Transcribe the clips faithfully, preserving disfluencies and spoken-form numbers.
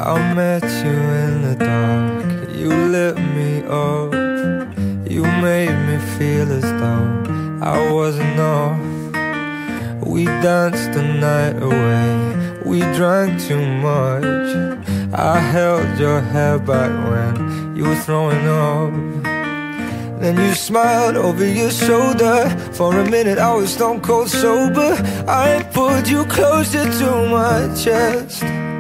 I met you in the dark, you lit me up. You made me feel as though I wasn't off. We danced the night away, we drank too much. I held your hair back when you were throwing up. Then you smiled over your shoulder. For a minute I was stone cold sober. I pulled you closer to my chest,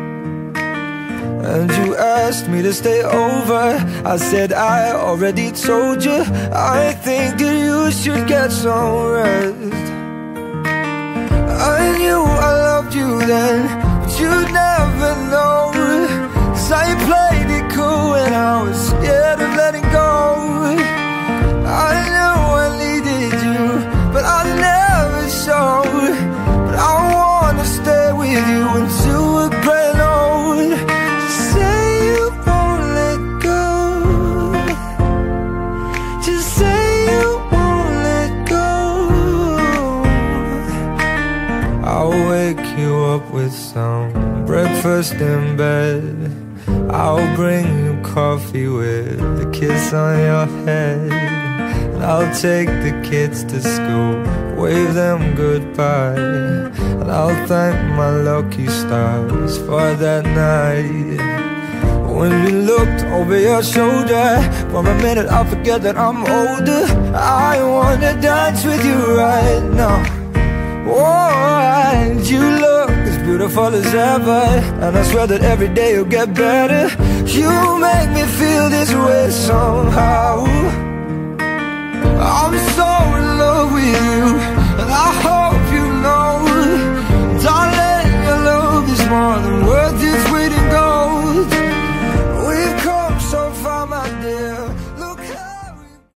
and you asked me to stay over. I said I already told you, I think that you should get some rest. I knew I loved you then, but you'd never know, 'cause I played it cool when I was scared of letting go. I knew I needed you, but I never showed. But I wanna stay with you until we're growing old. Just say you won't let go. Just say you won't let go. I'll wake you up with some breakfast in bed. I'll bring you coffee with a kiss on your head. And I'll take the kids to school, wave them goodbye. And I'll thank my lucky stars for that night. When we looked over your shoulder, for a minute I forget that I'm older. I wanna dance with you right now. Oh, and you look as beautiful as ever, and I swear that every day you'll get better. You make me feel this way somehow.